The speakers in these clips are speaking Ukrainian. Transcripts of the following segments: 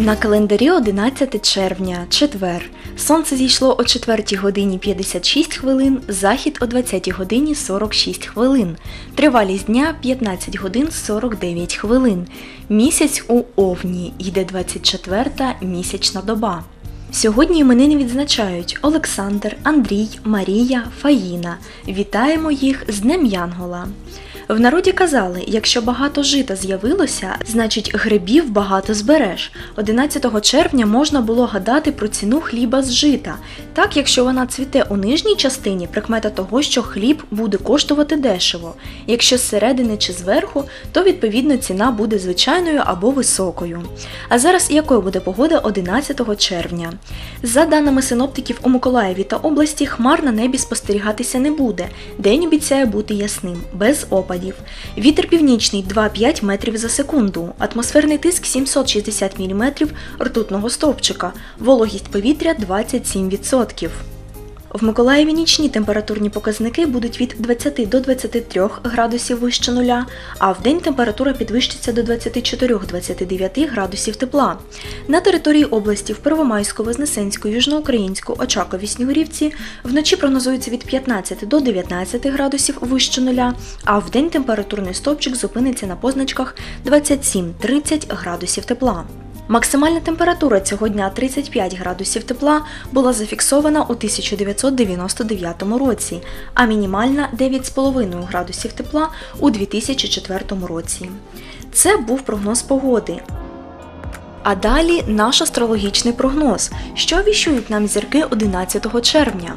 На календарі 11 червня, четвер. Сонце зійшло о 4 годині 56 хвилин, захід о 20 годині 46 хвилин. Тривалість дня 15 годин 49 хвилин. Місяць у Овні, йде 24-та місячна доба. Сьогодні іменини відзначають Олександр, Андрій, Марія, Фаїна. Вітаємо їх з Днем Янгола. В народі казали, якщо багато жита з'явилося, значить грибів багато збереш. 11 червня можна було гадати про ціну хліба з жита. Так, якщо вона цвіте у нижній частині, прикмета того, що хліб буде коштувати дешево. Якщо зсередини чи зверху, то відповідно ціна буде звичайною або високою. А зараз якою буде погода 11 червня? За даними синоптиків, у Миколаєві та області хмар на небі спостерігатися не буде. День обіцяє бути ясним, без опадів. Вітер північний 2-5 метрів за секунду, атмосферний тиск 760 мм ртутного стовпчика, вологість повітря 27%. В Миколаєві нічні температурні показники будуть від 20 до 23 градусів вище нуля, а вдень температура підвищиться до 24-29 градусів тепла. На території області в Первомайську, Вознесенську, Южноукраїнську, Очакові, Снігурівці вночі прогнозується від 15 до 19 градусів вище нуля, а вдень температурний стовпчик зупиниться на позначках 27-30 градусів тепла. Максимальна температура цього дня 35 градусів тепла була зафіксована у 1999 році, а мінімальна 9,5 градусів тепла у 2004 році. Це був прогноз погоди. А далі наш астрологічний прогноз, що віщують нам зірки 11 червня.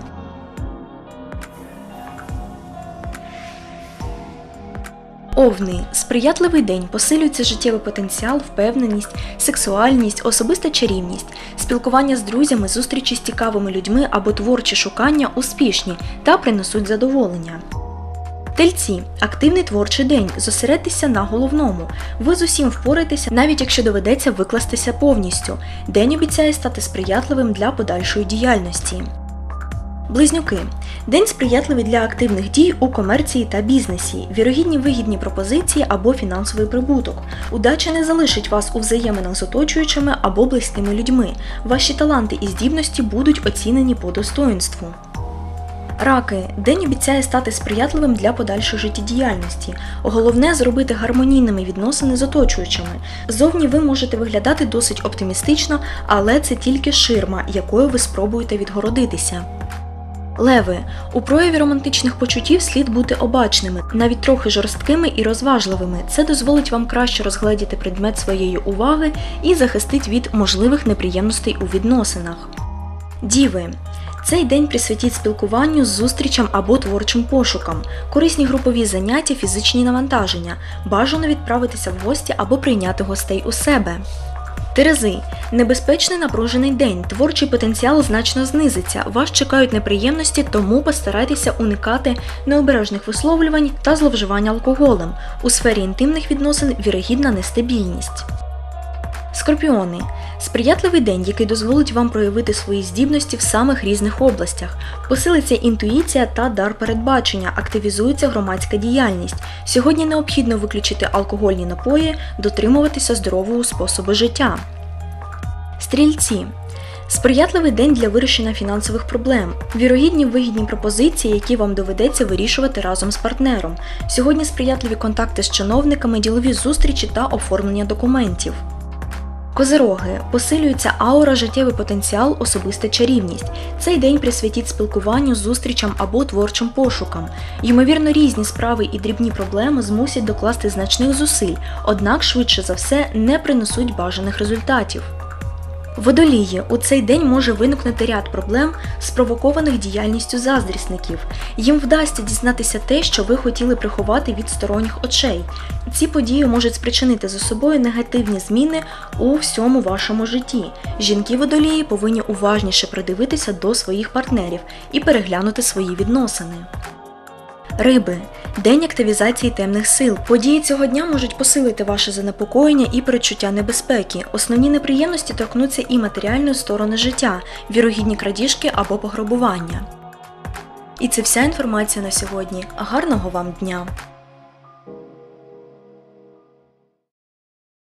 Овни. Сприятливий день, посилюється життєвий потенціал, впевненість, сексуальність, особиста чарівність, спілкування з друзями, зустрічі з цікавими людьми або творчі шукання успішні та принесуть задоволення. Тельці. Активний творчий день, зосередьтеся на головному. Ви з усім впораєтеся, навіть якщо доведеться викластися повністю. День обіцяє стати сприятливим для подальшої діяльності. Близнюки. День сприятливий для активних дій у комерції та бізнесі, вірогідні вигідні пропозиції або фінансовий прибуток. Удача не залишить вас у взаєминах з оточуючими або близькими людьми. Ваші таланти і здібності будуть оцінені по достоїнству. Раки. День обіцяє стати сприятливим для подальшої життєдіяльності. Головне – зробити гармонійними відносини з оточуючими. Зовні ви можете виглядати досить оптимістично, але це тільки ширма, якою ви спробуєте відгородитися. Леви. У прояві романтичних почуттів слід бути обачними, навіть трохи жорсткими і розважливими. Це дозволить вам краще розгледіти предмет своєї уваги і захистить від можливих неприємностей у відносинах. Діви. Цей день присвятіть спілкуванню, зустрічам або творчим пошукам, корисні групові заняття, фізичні навантаження, бажано відправитися в гості або прийняти гостей у себе. Терези. Небезпечний напружений день, творчий потенціал значно знизиться, вас чекають неприємності, тому постарайтеся уникати необережних висловлювань та зловживання алкоголем. У сфері інтимних відносин вірогідна нестабільність. Скорпіони. Сприятливий день, який дозволить вам проявити свої здібності в самих різних областях. Посилиться інтуїція та дар передбачення, активізується громадська діяльність. Сьогодні необхідно виключити алкогольні напої, дотримуватися здорового способу життя. Стрільці. Сприятливий день для вирішення фінансових проблем. Вірогідні вигідні пропозиції, які вам доведеться вирішувати разом з партнером. Сьогодні сприятливі контакти з чиновниками, ділові зустрічі та оформлення документів. Козироги. Посилюється аура, життєвий потенціал, особиста чарівність. Цей день присвятіть спілкуванню, зустрічам або творчим пошукам. Ймовірно, різні справи і дрібні проблеми змусять докласти значних зусиль, однак швидше за все не принесуть бажаних результатів. Водолії. У цей день може виникнути ряд проблем, спровокованих діяльністю заздрісників. Їм вдасться дізнатися те, що ви хотіли приховати від сторонніх очей. Ці події можуть спричинити за собою негативні зміни у всьому вашому житті. Жінки-водолії повинні уважніше придивитися до своїх партнерів і переглянути свої відносини. Риби. День активізації темних сил. Події цього дня можуть посилити ваше занепокоєння і передчуття небезпеки. Основні неприємності торкнуться і матеріальної сторони життя, вірогідні крадіжки або пограбування. І це вся інформація на сьогодні. Гарного вам дня!